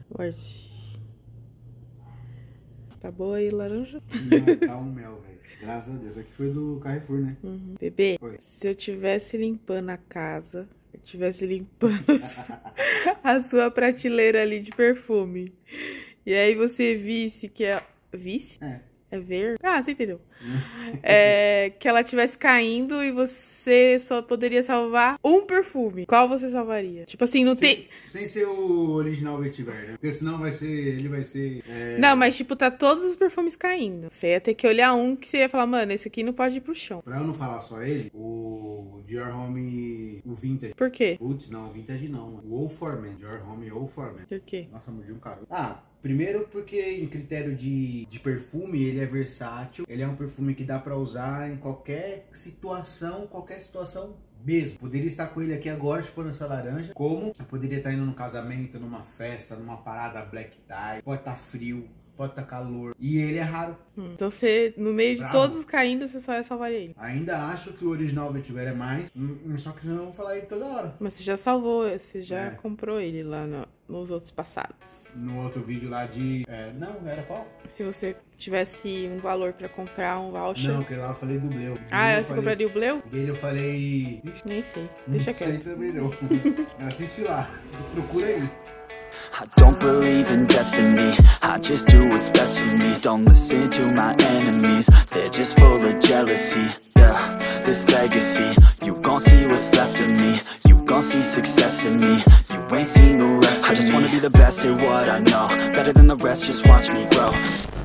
Guarde. Tá boa aí, laranja? Não, tá um mel, velho. Graças a Deus. Aqui foi do Carrefour, né? Bebê, Oi. se eu tivesse limpando a casa, eu tivesse limpando a sua prateleira ali de perfume, e aí você visse que é... Visse? É verde? Ah, você entendeu. Que ela tivesse caindo e você só poderia salvar um perfume. Qual você salvaria? Tipo assim, não tem... Sem ser o original vetiver, né? Porque senão vai ser... Ele vai ser... Não, mas tipo, tá todos os perfumes caindo. Você ia ter que olhar um que você ia falar, mano, esse aqui não pode ir pro chão. Pra eu não falar só ele, o Dior Homme... O Vintage. Por quê? Putz, não, o Vintage não. Mano. O Old Foreman. Dior Homme Old Foreman. Por quê? Nossa, mordi um cara. Primeiro porque em critério de perfume ele é versátil. Ele é um perfume que dá pra usar em qualquer situação mesmo. Poderia estar com ele aqui agora, chupando essa laranja. Como eu poderia estar indo num casamento, numa festa, numa parada black tie. Pode estar frio, pode estar calor. E ele é raro. Então você, no meio de todos caindo, você só ia salvar ele. Ainda acho que o original vetiver é mais. Só que não vou falar ele toda hora. Mas você já salvou, você já comprou ele lá nos outros passados. No outro vídeo lá de... não, era qual? Se você tivesse um valor pra comprar um voucher... Não, porque lá eu falei do Bleu. Você compraria o Bleu? Dele eu falei... Nem sei, deixa quieto. Não sei também não. Assiste lá, procura aí. I don't believe in destiny, I just do what's best for me. Don't listen to my enemies, they're just full of jealousy. Yeah, this legacy, you gon' see what's left of me. You gon' see success in me, you ain't seen the rest of me. I just wanna be the best at what I know, better than the rest, just watch me grow.